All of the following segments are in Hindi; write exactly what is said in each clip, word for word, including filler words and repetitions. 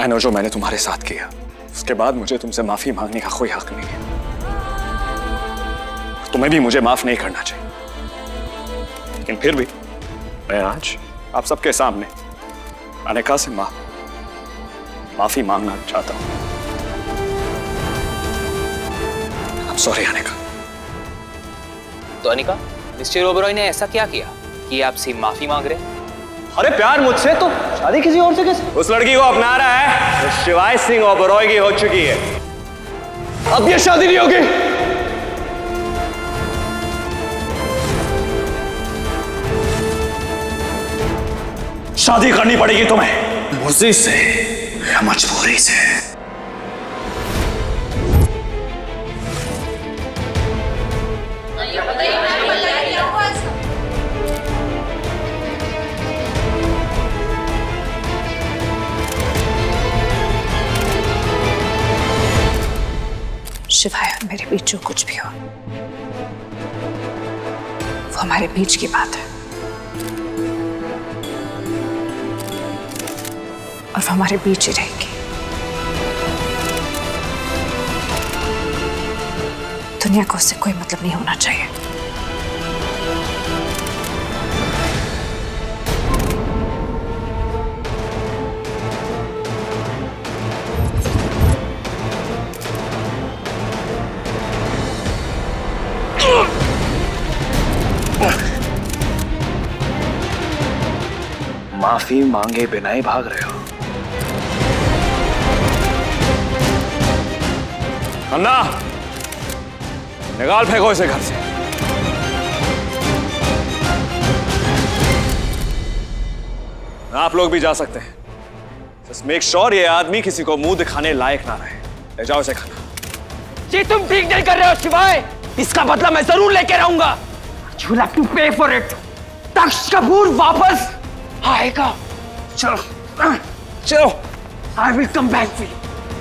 आई नो जो मैंने तुम्हारे साथ किया, उसके बाद मुझे तुमसे माफी मांगने का कोई हक नहीं है। तुम्हें भी मुझे माफ नहीं करना चाहिए, लेकिन फिर भी मैं आज आप सबके सामने अनिका से मा, माफी मांगना चाहता हूं। I'm sorry Anika. तो अनिका, मिस्टर ओबेरॉय ने ऐसा क्या किया कि आपसे माफी मांग रहे? अरे प्यार मुझसे तो शादी किसी और से कैसे? उस लड़की को अपना रहा है तो शिवाय सिंह ओबेरॉय की हो चुकी है, अब ये शादी नहीं होगी। शादी करनी पड़ेगी तुम्हें, मर्जी से या मजबूरी से। शिवाय और मेरे बीच जो कुछ भी हो, वो हमारे बीच की बात है और वो हमारे बीच ही रहेगी। दुनिया को उससे कोई मतलब नहीं होना चाहिए। माफी मांगे बिना ही भाग रहे हो। अन्ना, निकाल फेंको इसे घर से। आप लोग भी जा सकते हैं। Just make sure ये आदमी किसी को मुंह दिखाने लायक ना रहे। ले जाओ इसे खाना। जी तुम ठीक नहीं कर रहे हो शिवाय, इसका बदला मैं जरूर लेके रहूंगा। You will have to pay for it। दक्ष कपूर वापस आएगा। चलो चलो, I will come back for you।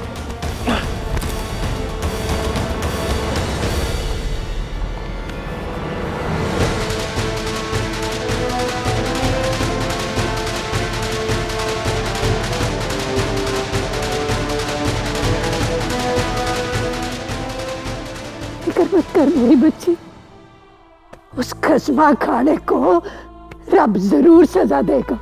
फिक्र मत कर मेरी बच्ची, उस खस्मा खाने को रब जरूर सजा देगा।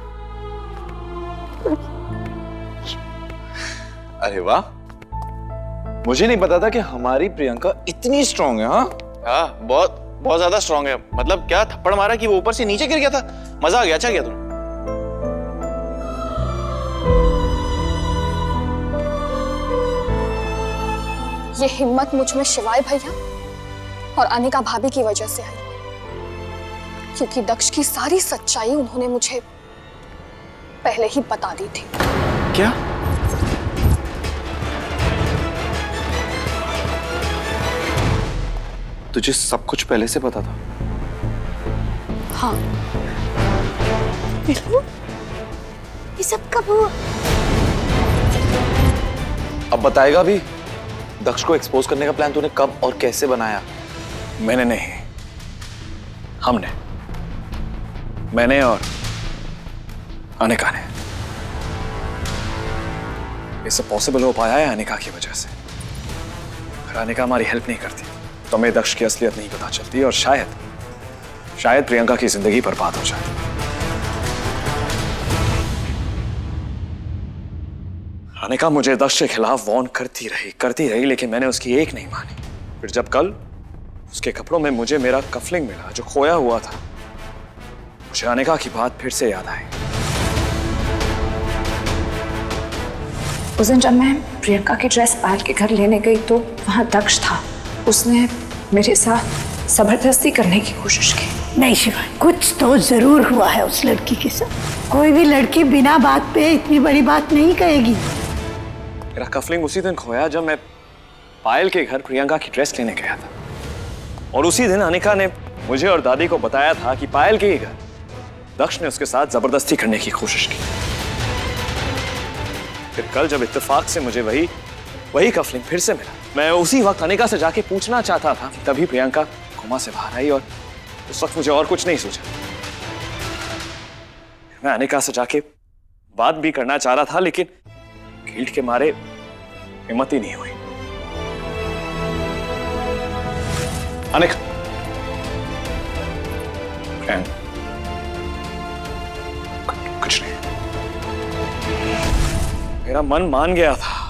अरे वाह, मुझे नहीं पता था कि हमारी प्रियंका इतनी स्ट्रांग है। हाँ हाँ, बहुत बहुत ज्यादा स्ट्रांग है। मतलब क्या थप्पड़ मारा कि वो ऊपर से नीचे गिर गया था। मजा आ गया। अच्छा किया तुम। ये हिम्मत मुझ में शिवाय भैया और अनिका भाभी की वजह से आई, क्योंकि दक्ष की सारी सच्चाई उन्होंने मुझे पहले ही बता दी थी। क्या? तुझे सब कुछ पहले से पता था? हाँ। ये सब कब हुआ? अब बताएगा भी? दक्ष को एक्सपोज करने का प्लान तूने कब और कैसे बनाया? मैंने नहीं, हमने, मैंने और अनिका ने। ये सब पॉसिबल हो पाया है अनिका की वजह से। अगर अनिका हमारी हेल्प नहीं करती तो हमें दक्ष की असलियत नहीं पता चलती और शायद शायद प्रियंका की जिंदगी बर्बाद हो जाती। अनिका मुझे दक्ष के खिलाफ वार्न करती रही करती रही लेकिन मैंने उसकी एक नहीं मानी। फिर जब कल उसके कपड़ों में मुझे मेरा कफलिंग मिला जो खोया हुआ था, मुझे अनिका की बात फिर से याद आई। उस दिन जब मैं प्रियंका की ड्रेस पायल के घर लेने गई तो वहां दक्ष था। उसने मेरे साथ जबरदस्ती करने की कोशिश की। नहीं शिवा, कुछ तो जरूर हुआ है उस लड़की के साथ। कोई भी लड़की बिना बात पे इतनी बड़ी बात नहीं कहेगी। मेरा कफलिंग उसी दिन खोया जब मैं पायल के घर प्रियंका की ड्रेस लेने गया था, और उसी दिन अनिका ने मुझे और दादी को बताया था कि पायल के घर दक्ष ने उसके साथ जबरदस्ती करने की कोशिश की। फिर कल जब इत्तेफाक से मुझे वही वही कफलिंग फिर से मिला, मैं उसी वक्त अनिका से जाके पूछना चाहता था, तभी प्रियंका कोमा से बाहर आई और उस वक्त मुझे और कुछ नहीं सूझा। मैं अनिका से जाके बात भी करना चाह रहा था लेकिन गिल्ट के मारे हिम्मत ही नहीं हुई। अनिका, कुछ नहीं। मेरा मन मान गया था